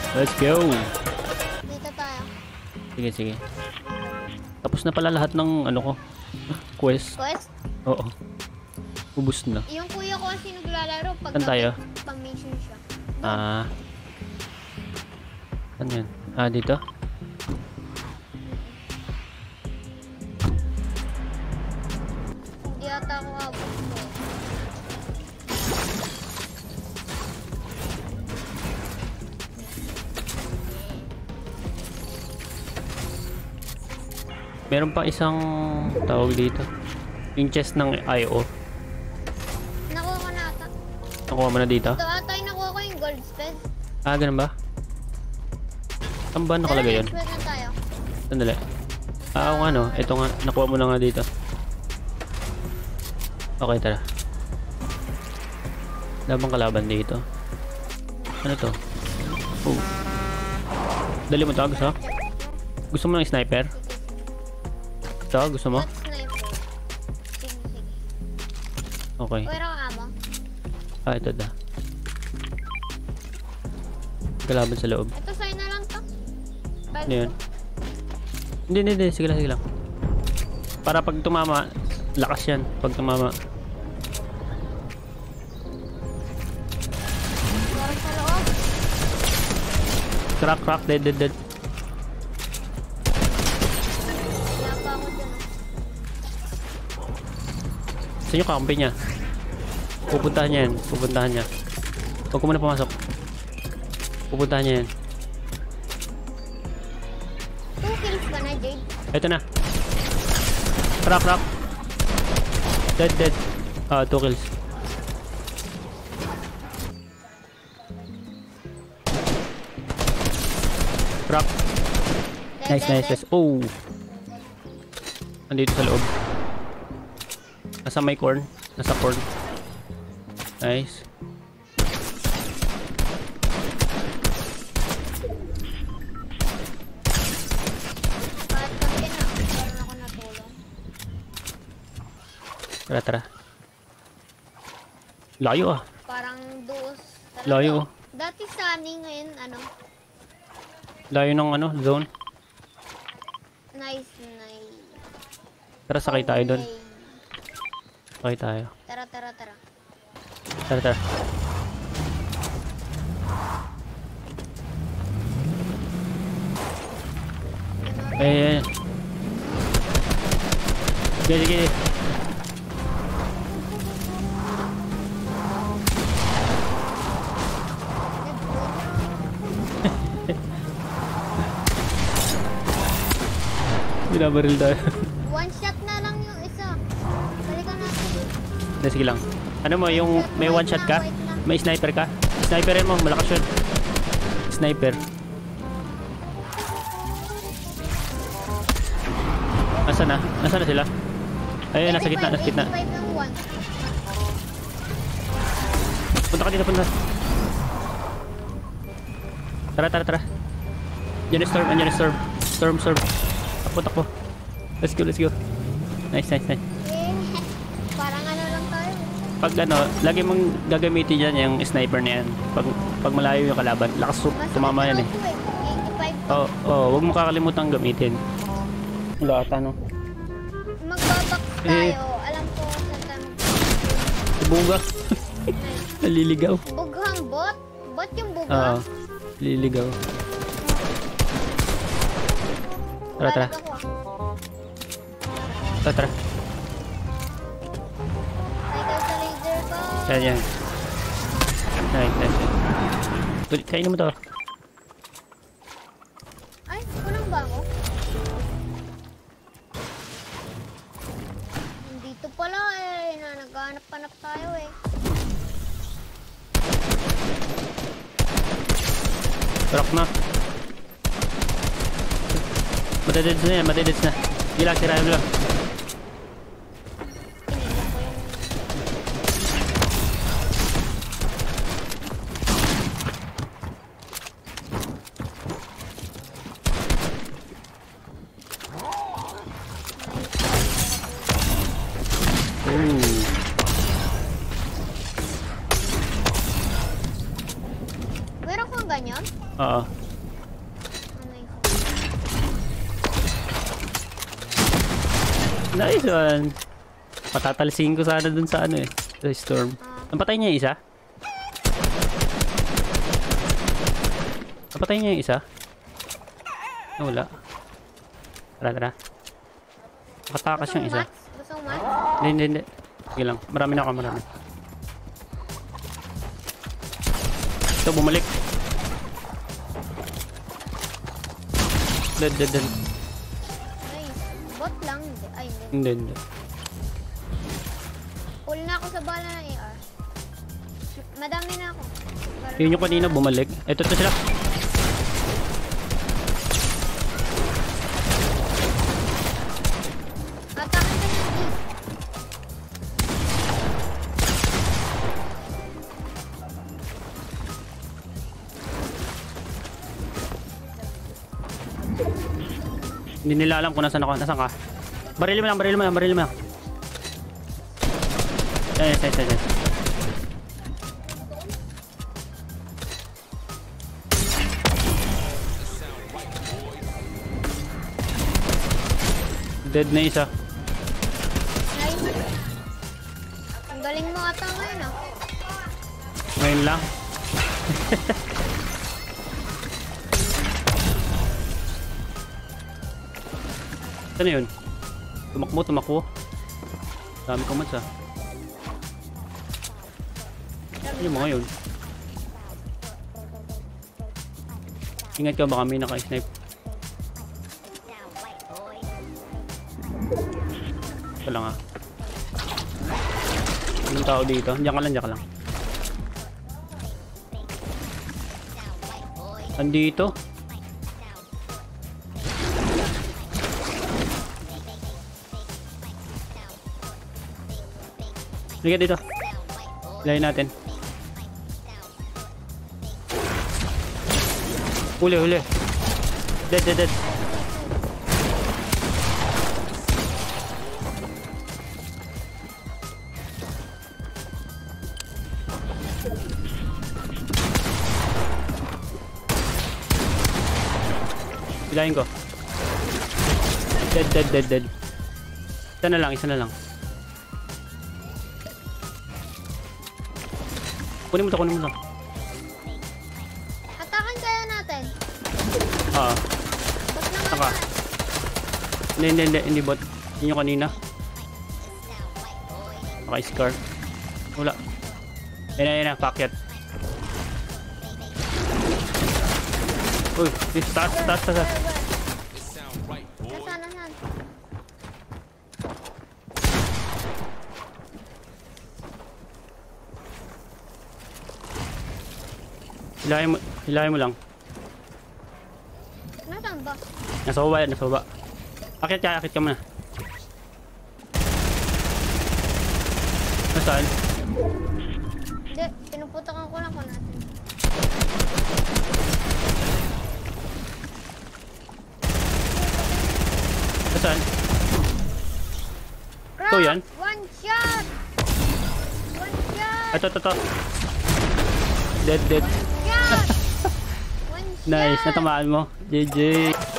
Let's go. Dito tayo. Sige, sige. Tapos na pala lahat ng ano ko. Quest. Quest? Oo. Ubus na. Yung kuya ko kasi naglalaro pag Saan tayo? pang-mission siya. Ah. Ano yan? Ah, dito? Hindi ata ako abot mo. Meron pa isang tawag dito. Yung chest ng IO. Nakuha ko na ata. Nakuha mo na dito? Ito ata yung nakuha ko yung gold sped. Ah, ganun ba? Saan ba nakalagay yun? Next na tayo. Sandali. Ah, kung ano. Ito nga. Nakuha mo na nga dito. Okay, tara. Labang kalaban dito. Ano to? Oh. Dali mo to. Gusto? Gusto mo ng sniper? Ito, gusto mo? What sniper? Sige, sige. Okay. Wala ka amo? Ah, ito da. Kalaban sa loob. Ito sa'yo na lang to. Ano yun? Hindi. Sige lang. Para pag tumama, lakas yan. Pag tumama. Parang sa loob. Crack. Dead. Wala pa ako dyan. Saan yung kakampi niya? Pupuntahan niya yan. Huwag ko muna pumasok. Pupuntahan niya yan. 2 kills ka na, Jade. Ito na. Crack. Dead. Ah, 2 kills. Crack. Nice. Oh. Andito sa loob. Nasa may corn. Nasa corn. Nice. Kahit kami na, meron ako natulong. Tara. Layo ah. Parang duos. Talaga. Layo. Dati sunny, ngayon ano. Layo ng ano, zone. Nice. Tara, sakay tayo doon. Sakay tayo. Tara. Tara. Eh. Sige. Binabaril tayo. One shot na lang yung isa. Balikan natin. Sige lang. Ano mo, yung may one shot ka? May sniper ka? Sniperin mo, malakas yun. Sniper. Nasaan na sila? Ayun, nasa gitna. 85 yung one. Punta ka dito. Tara. Diyan yung storm. Storm. Takbo. Let's go. Nice. Eh, parang ano lang tayo. Pag ano, lagi mong gagamitin dyan yung sniper na yan. Pag malayo yung kalaban, lakas tumama yan eh. 85. Huwag mo kakalimutan gamitin. Wala ata no. Magbabox tayo. Alam ko saan tayo mag-box. Buga. Naliligaw. Bughang bot? Bot yung Oo. bughang? Liligaw. Tara. Balik ako ah. Tara. Ay, daw sa laser ko. Yan. Nice. Kainin mo to. Ay, kulang ba ako? Dito pala eh. Naghanap-hanap tayo eh. Rock na. Matededs na. Gila, tirahin mo lang. Meron kang ganyan? Oo. Nice one. Patatalsing ko sana dun sa ano eh. Sa storm. Napatay niya yung isa? Napatay niya yung isa? Oh, wala. Tara. Nakatakas yung isa. Gusto mo mat? Hindi. Sige lang. Marami na ako, marami. Ito, bumalik. Dead. Nice. Bot lang. Ay, hindi. Hindi. Full na ako sa bala ng AR. Madami na ako. Yun yung kanina bumalik. Ito sila. Atakan ka niya. Hindi nila alam kung nasaan ako. Nasaan ka? Baril mo lang. Yes. Dead na isa. Nice. Ang galing mo ata ngayon ah. Ngayon lang. Ano yun? Tumakbo. Dami ko mats ah. Ano yung mga yun? Ingat ka, baka may naka-snipe. Ito lang ah. Anong tao dito? Diyan ka lang. Andito. Lihat dito. Lain natin. Huli. Dead. Bilahin ko. Dead. Isa na lang. Kunin mo to. Atakan kaya natin. Oo. Bot na nga. Saka. Hindi bot. Yun yung kanina. Naka-scar. Wala. Yan na, packet. Uy, taas. Nasaan? Hilahin mo lang. Nasaan ba? Nasa baba. Akit ka muna. Nasaan? Hindi, pinuputakan ko lang ko natin. Nasaan? Crack! Ito yan? One shot! Ito. Dead. Shot! One shot! Nice, natamaan mo. GG.